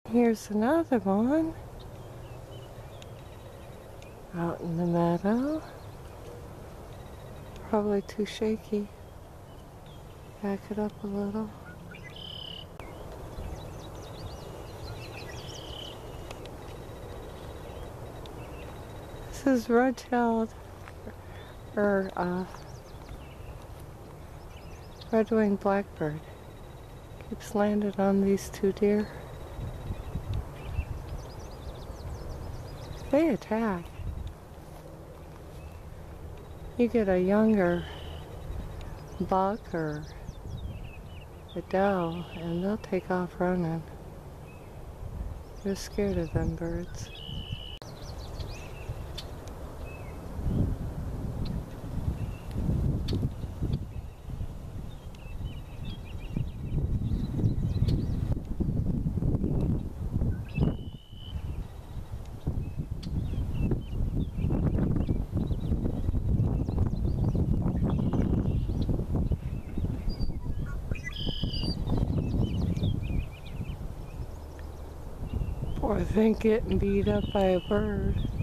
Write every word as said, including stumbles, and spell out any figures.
Here's another one out in the meadow. Probably too shaky. Back it up a little. This is red-tailed, or uh, red-winged blackbird. Keeps landing on these two deer. They attack. You get a younger buck or a doe and they'll take off running. They're scared of them birds. Poor thing getting beat up by a bird.